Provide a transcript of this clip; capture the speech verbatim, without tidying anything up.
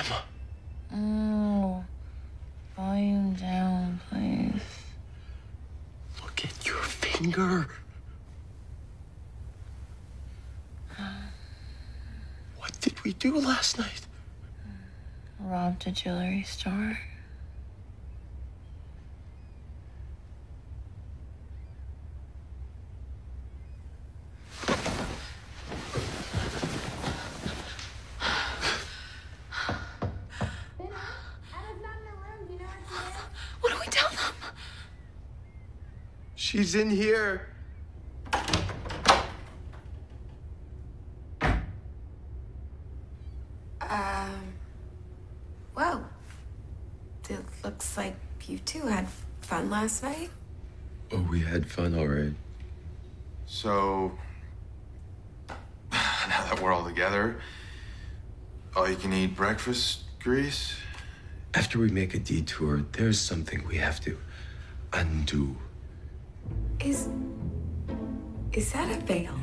Emma. Oh, volume down, please. Look at your finger. What did we do last night? Robbed a jewelry store. What do we tell them? She's in here. Um, well, it looks like you two had fun last night. Oh, we had fun, all right. So, now that we're all together, all you can eat breakfast, Grease? After we make a detour, there's something we have to undo. Is, is that a veil?